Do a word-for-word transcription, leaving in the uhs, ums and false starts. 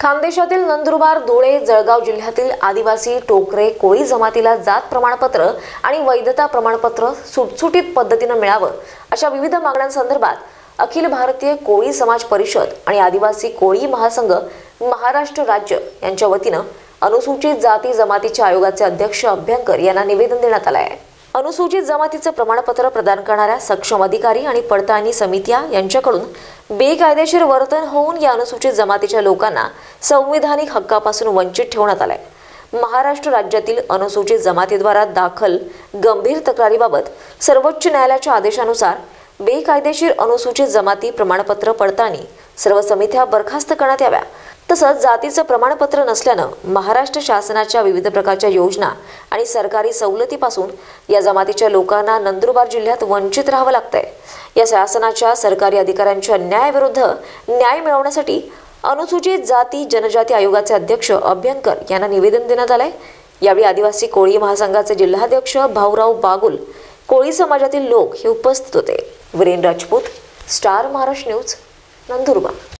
खानदेशातील नंदुरबार, धुळे, जळगाव जिल्ह्यातील आदिवासी टोकरे कोळी जमातीला जात प्रमाणपत्र आणि वैधता प्रमाणपत्र सुटसुटीत पद्धतीने मिळावं अशा विविध मागण्यांसंदर्भात अखिल भारतीय कोळी समाज परिषद आणि आदिवासी कोळी महासंघ महाराष्ट्र राज्य यांच्या वतीने अनुसूचित जाती जमातीच्या आयोगाचे अध्यक्ष अभ्यंकर यांना निवेदन देण्यात आले आहे। अनुसूचित जमातीचे प्रमाणपत्र प्रदान करणाऱ्या सक्षम अधिकारी आणि पडताळणी समित्या यांच्याकडून बेकायदेशीर वर्तन होऊन या अनुसूचित जमातीच्या लोकांना संविधानिक हक्कापासून वंचित ठेवण्यात आले। महाराष्ट्र राज्यातील अनुसूचित जमातीद्वारा दाखल गंभीर तक्रारीबाबत सर्वोच्च न्यायालयाच्या आदेशानुसार बेकायदेशीर अनुसूचित जमाती प्रमाणपत्र पडताळणी सर्व समित्या बरखास्त करण्यात याव्या। तसंच जातीचं प्रमाणपत्र नसल्यानं महाराष्ट्र शासनाच्या विविध प्रकारच्या योजना आणि सरकारी सवलतीपासून या जमातीच्या लोकांना नंदुरबार जिल्ह्यात वंचित राहावं लागतंय। या शासनाच्या सरकारी अधिकाऱ्यांच्या न्यायाविरुद्ध न्याय मिळवण्यासाठी अनुसूचित जाती जनजाती आयोगाचे अध्यक्ष अभ्यंकर यांना निवेदन देण्यात आलंय। यावेळी आदिवासी कोळी महासंघाचे जिल्हाध्यक्ष भाऊराव बागुल, कोळी समाजातील लोक हे उपस्थित होते। Viren Rajput, star Maharashtra news, Nandurbar.